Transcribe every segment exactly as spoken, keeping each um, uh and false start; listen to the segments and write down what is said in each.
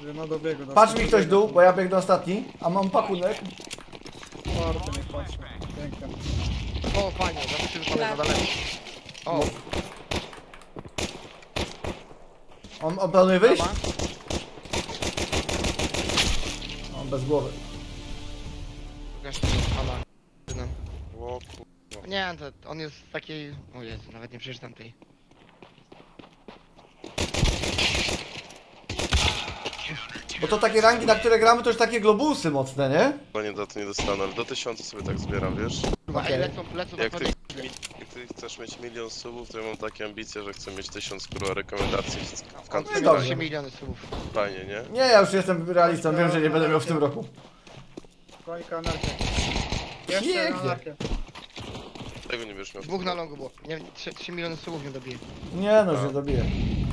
No dobiegu. Patrz mi ktoś dół, bo ja biegnę ostatni, a mam pakunek. Bardzo nie patrzę. Pięknie. O, fajnie, zobaczcie, że na daleko. O, On, on planuje wyjść? Dobra. On bez głowy. Pokaż mi pana. O kurwa. Nie, to on jest takiej... O Jezu, nawet nie przeczytam tej. Bo to takie rangi, na które gramy, to już takie globusy mocne, nie? No nie, do, to nie dostanę, ale do tysiąca sobie tak zbieram, wiesz? Kurwa, Okej. ej, lecą, lecą Jak na ty, pewno. jak ty chcesz mieć milion subów, to ja mam takie ambicje, że chcę mieć tysiąc kurwa rekomendacji w, w On country chce dobrze. trzy graniu. miliony subów. Fajnie, nie? Nie, ja już jestem realistą, wiem, że nie będę miał w tym roku. Końka anarchia. Jeszcze Pięknie. anarchia. Tego nie będziesz miał. w Dwóch tym na roku. longu było. Nie, trzy miliony subów nie dobije. Nie no, że dobiję.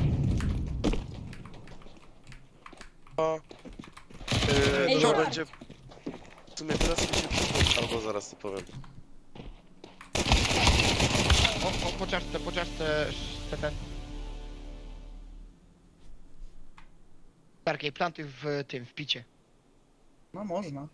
Yy, Ej, to dobra. będzie... W sumie teraz mi się przypomina, albo zaraz to powiem. O, o, po czaszce, po czaszce, te, te. Tarkiej, plantuj w tym, w picie. No można.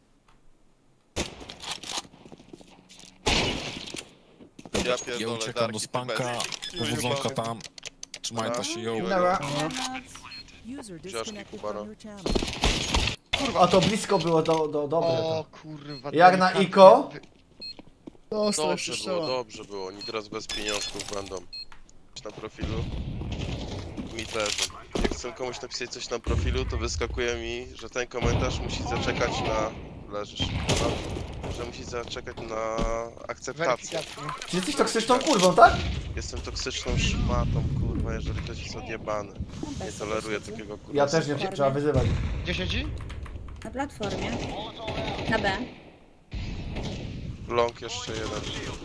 Ja Ja pierdolę, uciekam Darki, do ty spanka, bez- powodzonka tam. Trzymajcie się, yo. Dobra. User Wziążki disconnected Kubara. from your channel. A to blisko było do, do dobre O to. kurwa. Jak na delikatnie Iko? wy- Dostał Dobrze jeszcze było, strzała. dobrze było. Oni teraz bez pieniążków będą. Na profilu. Mi też. Jak chcę komuś napisać coś na profilu, to wyskakuje mi, że ten komentarz musi zaczekać na... Leżysz. No, że musi zaczekać na akceptację. Weryfikację. Czy jesteś toksyczną kurwą, tak? Jestem toksyczną szmatą, kurwa, jeżeli ktoś jest odjebany. Nie toleruję takiego kurwa. Ja też nie, trzeba wyzywać. Gdzie siedzi? Na platformie. Na B. Long jeszcze jeden.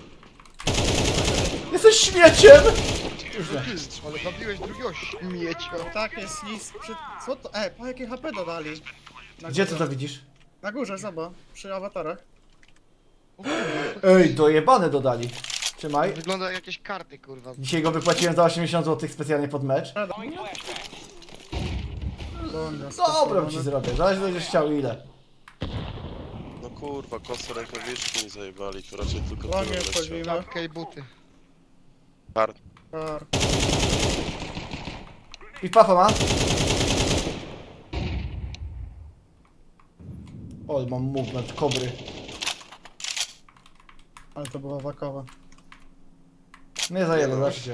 Jesteś śmieciem! Już nie. Ale zabiłeś drugiego śmiecia. Tak jest nic. Przy... Co to? Ej, po jakie H P dodali? Na Gdzie ty górze. to widzisz? Na górze, zobacz. Przy awatarach. O kurwa, Ej, dojebane dodali. Trzymaj. wygląda jak jakieś karty, kurwa. Dzisiaj go wypłaciłem za osiemdziesiąt złotych specjalnie pod mecz. Dobra ci zrobię, zaraz będziesz chciał ile. No kurwa, kosę rękawiczki mi zajebali, to raczej tylko Long tyle jest, leciał. chodzimy. Czapkę i buty. Hard. Kar. I pafa ma. O, mam movement kobry. Ale to była wakowa. Nie zajebę, zobaczcie.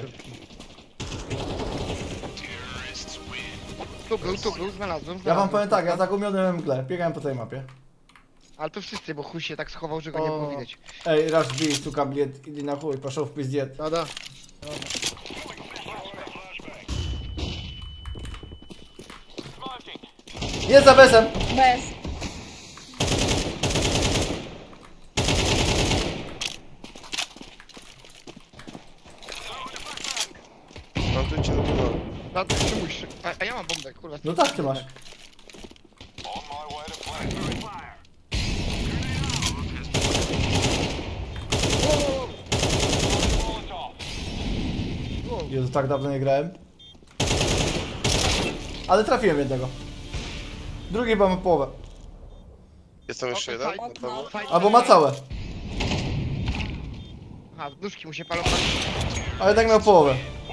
Tu był, tu był, znalazłem, Ja wam znalazłem. powiem tak, ja zagubiony we mgle, biegałem po tej mapie. Ale to wszyscy, bo chuj się tak schował, że go nie było O. widać. Ej, raz drzwi, suka, bliet, idę na chuj, poszел в пиздец. Dada. Jest za besem! Bez. Mam tu cię na pewno. A, ty musisz... a, a ja mam bombę, kurwa. No tak, ty masz. Jezu, tak dawno nie grałem. Ale trafiłem jednego. Drugi chyba ma połowę. Jest tam jeszcze jeden? Na pewno? Fajnie. Albo ma całe. Aha, duszki mu się palą. Ale tak miał połowę.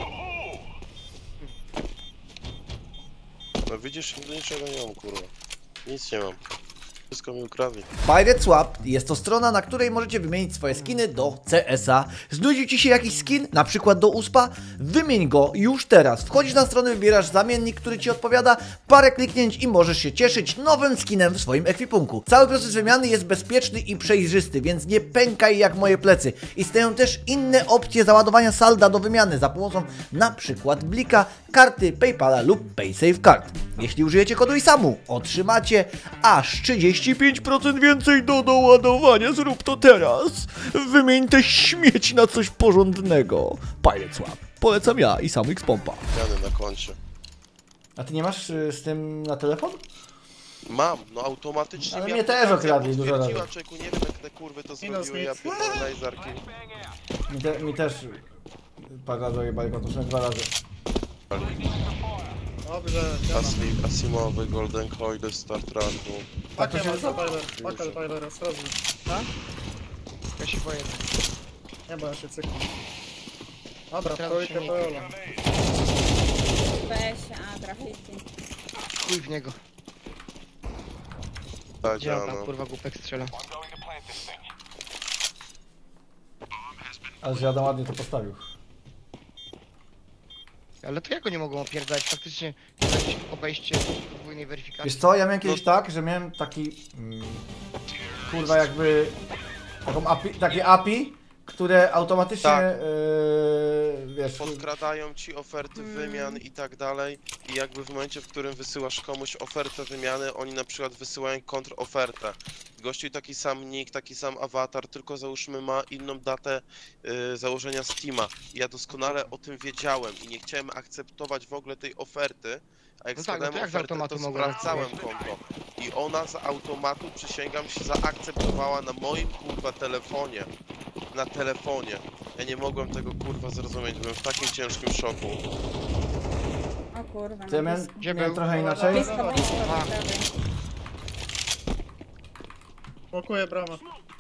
No widzisz, do niczego nie mam, kurwa. Nic nie mam. Wszystko mi ukradli. Pirate Swap jest to strona, na której możecie wymienić swoje skiny do C S a. Znudził ci się jakiś skin, na przykład do uspa? Wymień go już teraz. Wchodzisz na stronę, wybierasz zamiennik, który ci odpowiada, parę kliknięć i możesz się cieszyć nowym skinem w swoim ekwipunku. Cały proces wymiany jest bezpieczny i przejrzysty, więc nie pękaj jak moje plecy. Istnieją też inne opcje załadowania salda do wymiany za pomocą na przykład Blika, karty Paypala lub PaySafeCard. Jeśli użyjecie kodu ISAMU, otrzymacie aż trzydzieści pięć procent więcej do doładowania. Zrób to teraz. Wymień te śmieci na coś porządnego. Pirate Swap. Polecam ja i sam X-Pompa. Jany na koncie. A ty nie masz y, z tym na telefon? Mam, no automatycznie. Ale mi mnie też aplikacja okradli dużo razy. potwierdziła, człowieku, nie wiem jak te kurwy to Minus zrobiły, ja nic. pierdolę najzarki. Mi, te, mi też parę razy ojebali kontuszne, dwa razy. Dobrze, działa. Asli, Asimowy, Golden Coil, Star Treku. Pakę to się- masz za Tyler, pakę Tylera, ostrożnie. Ja się boję. Nie, bo ja się cyknę. Dobra, Teraz trójkę się nie- peola. Weź, a grafiki. Chuj w niego. Tak, Gdzie on działa, tam no. kurwa głupek strzela? Ale że Adam ładnie to postawił. Ale to jak go nie mogą opierdać? Faktycznie jakieś obejście podwójnej weryfikacji. Wiesz co, ja miałem kiedyś tak, że miałem taki... Mm, kurwa jakby... Taką A P I, takie A P I, które automatycznie... Tak. Yy, wiesz... Podkradają ci oferty wymian i tak dalej i jakby w momencie, w którym wysyłasz komuś ofertę wymiany, oni na przykład wysyłają kontrofertę. Gościu taki sam nick, taki sam awatar, tylko załóżmy ma inną datę y, założenia Steama. I ja doskonale o tym wiedziałem i nie chciałem akceptować w ogóle tej oferty, a jak No tak, no to składałem jak z ofertę, automatu to mogłem sprawdzałem konto. I ona z automatu, przysięgam się, zaakceptowała na moim kurwa telefonie. Na telefonie. Ja nie mogłem tego kurwa zrozumieć, byłem w takim ciężkim szoku. O kurwa, To ja no miałem, blisko. Gdzie miałem był? trochę inaczej. Blisko, blisko, A. po prawej. Blokuję bramę.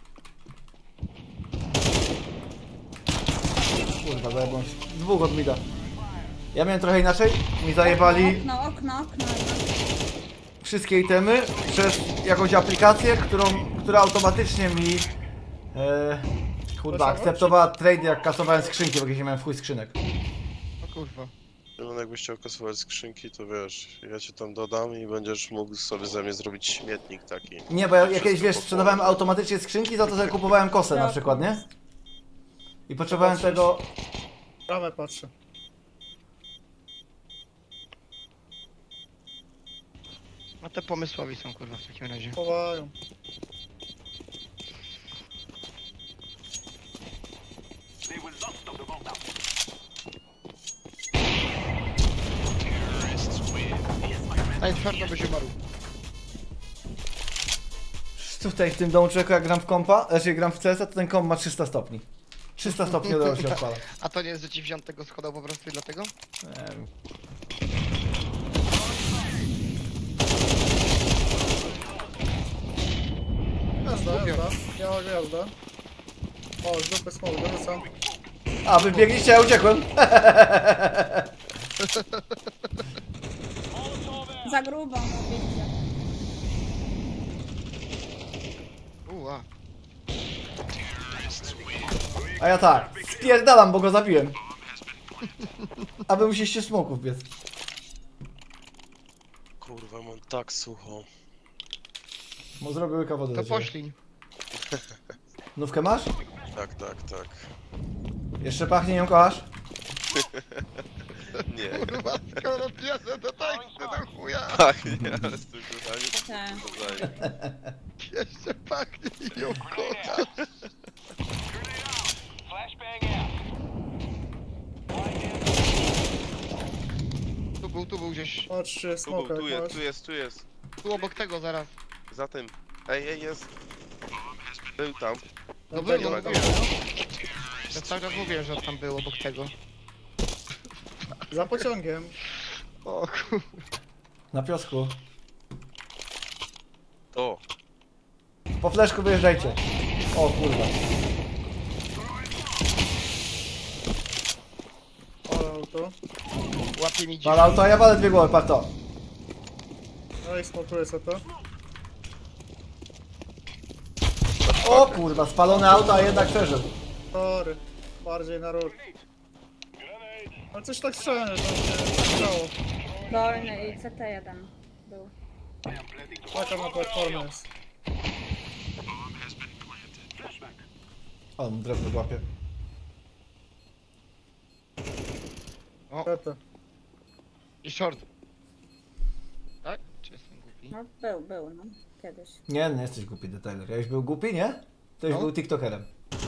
Kurwa, zajebałem się. Dwóch od mida. Ja miałem trochę inaczej. Mi zajebali Okno, okno, okno. wszystkie itemy przez jakąś aplikację, którą, która automatycznie mi e, kurwa, akceptowała trade, jak kasowałem skrzynki, bo jakieś nie miałem w chuj skrzynek. O kurwa. No, jakbyś chciał kasować skrzynki, to wiesz, ja cię tam dodam i będziesz mógł sobie ze mnie zrobić śmietnik taki. Nie, bo ja jakieś, Wszystko wiesz, po sprzedawałem połowie. automatycznie skrzynki za to, że kupowałem kosę na przykład, nie? I potrzebowałem tego... Bramę patrzę. No te pomysłowi są kurwa w takim razie. Chowają. Daj twardo by się umarł. Tutaj w tym domu człowieku, jak gram w kompa, znaczy gram w C S a, to ten komp ma trzysta stopni. trzysta stopni od razu się odpala. A to nie jest, że ci wziął tego schodał po prostu i dlatego? Nie wiem. Gwiazda, jazda. Biała gwiazda. O, z dupy smoke, dorzucam. A, wy biegliście, ja uciekłem. Za grubo, no widzicie. Uła. A ja tak, spierdalam, bo go zabiłem. A wy musieliście smoków biec. Kurwa, mam tak sucho. Bo zrobił łyka wody To do ciebie. poślij. Nówkę masz? Tak, tak, tak. Jeszcze pachnie ją kochasz? Nie. Kurwa, skoro piesę to teksty do chuja. Tak, nie, ale z tym kochanie Tak. to zajmie. Jeszcze pachnie i ją kochasz. Tu był, tu był gdzieś. O, trzy Tu, był, smoke, tu jak jest, masz. tu jest, tu jest. Tu obok tego zaraz. Za tym. Ej, ej, jest. Był tam. No Dobra, był, no dobra. mówiłem. Ja cały czas mówiłem, że tam był obok tego. Za pociągiem. O kurwa. Na piosku. To. Po fleszku wyjeżdżajcie. O kurwa. O, auto. Łapie mi dziś. Wal auto, a ja walę dwie głowy, patrz to. No i smokuję co to. O kurwa, spalone auto, a jednak przeżył. Tory. Bardziej na róg. No coś tak strzelane, że się strzało. Dolny i C T jeden był. Taka na platformę jest. O, drewno łapie. Tete. I short. Tak? Czy jestem głupi? No był, był, no. Kiedyś. Nie, nie jesteś głupi, detailer. Ja już był głupi, nie? To już No. był tiktokerem.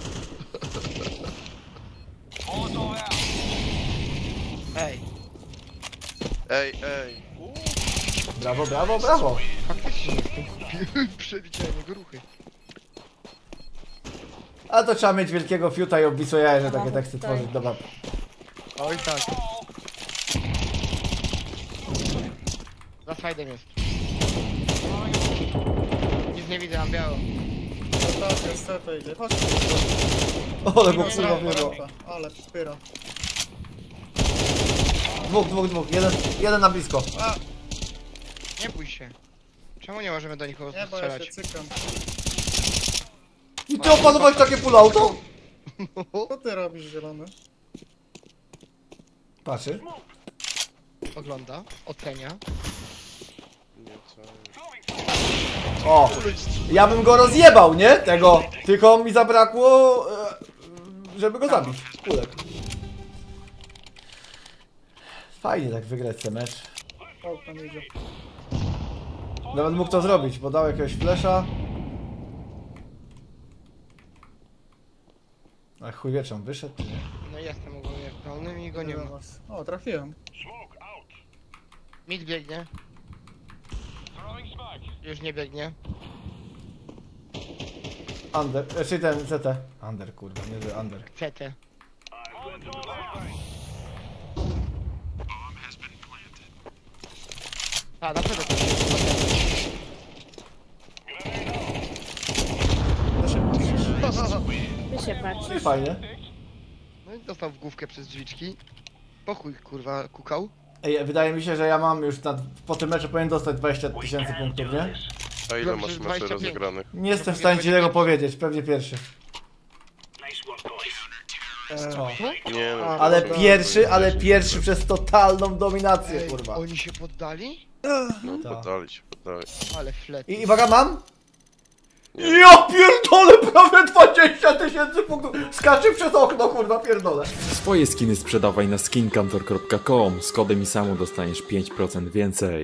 Ej, Ej, ej. Uuu. Brawo, brawo, brawo. faktycznie jestem głupi. Przewidziałem jego ruchy. A to trzeba mieć wielkiego fiuta i obwisłe jaja, że takie No, teksty tak. tworzyć. Dobra. Oj tak. Side'em jest. Nic nie widzę, mam biało. No tak, jest C T idzie. Chodź. Ole, bo Minus kurwa rampa, wyjebał. rampa. Ale pyra. Dwóch, dwóch, dwóch. Jeden, jeden na blisko. A, Nie bój się. Czemu nie możemy do nich po prostu nie, bo ja się strzelać? cykam. I ty opanowałeś takie full auto? Co ty robisz, zielony? Patrzy. Ogląda, ocenia. Nie, co? O! Ja bym go rozjebał, nie? Tego. Tylko mi zabrakło, e, żeby go zabić. Kulek. Fajnie tak wygrać ten mecz. O, tam idzie. Nawet mógł to zrobić, bo dał jakiegoś flesza. A chuj wie, czy on wyszedł, czy nie? No jestem ogólnie pełnym i go nie Nie ma. was. O, trafiłem. Mid biegnie. Już nie biegnie. Under, e, czy ten C T. Under, kurwa, nie że under. C T. A, na pewno. To się patrzysz. Ty się No i patrzysz. fajnie. No i dostał w główkę przez drzwiczki. Po chuj, kurwa, kukał. Ej, wydaje mi się, że ja mam już na, po tym meczu powinien dostać dwadzieścia tysięcy punktów, nie? A ile Dobrze, masz meczy dwadzieścia pięć. rozegranych? Nie jestem w stanie ci tego powiedzieć, pewnie pierwszy. E, O. Nie no. Ale to- pierwszy, ale pierwszy przez totalną dominację, Ej, kurwa. oni się poddali? No, Tak. poddali się, poddali. Ale flet. I uwaga, mam? Nie. Ja pierdolę, prawie dwadzieścia tysięcy punktów! Skaczy przez okno, kurwa, pierdolę. Swoje skiny sprzedawaj na skinkantor kropka com. Z kodem i samo dostaniesz pięć procent więcej.